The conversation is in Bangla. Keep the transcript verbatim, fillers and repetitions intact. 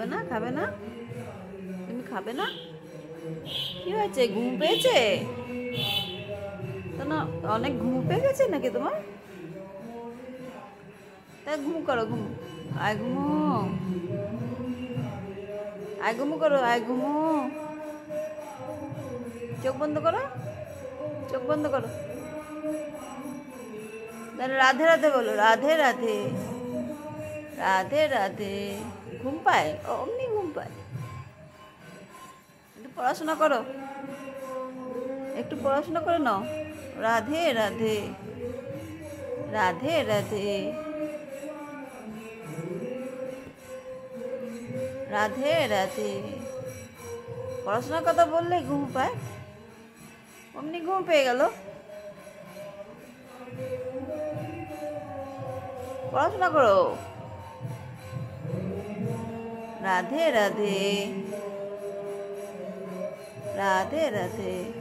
খাবে না খাবে না তুমি খাবে না? কি হয়েছে, ঘুম পেয়েছে? তো না অনেক ঘুম পেয়ে গেছে নাকি তোমার? তাই ঘুম করো, ঘুম। আয় ঘুমো, আয় ঘুমো করো, আয় ঘুমো। চোখ বন্ধ করো, চোখ বন্ধ করো। তাহলে রাধে রাধে বলো, রাধে রাধে, রাধে রাধে। ঘুম পায়, অমনি ঘুম পায়। একটু পড়াশোনা করো, একটু পড়াশোনা করে নাও। রাধে রাধে, রাধে রাধে, রাধে রাধে। পড়াশোনার কথা বললেই ঘুম পায়, অমনি ঘুম পেয়ে গেল। পড়াশোনা করো। রাধে রাধে, রাধে রাধে।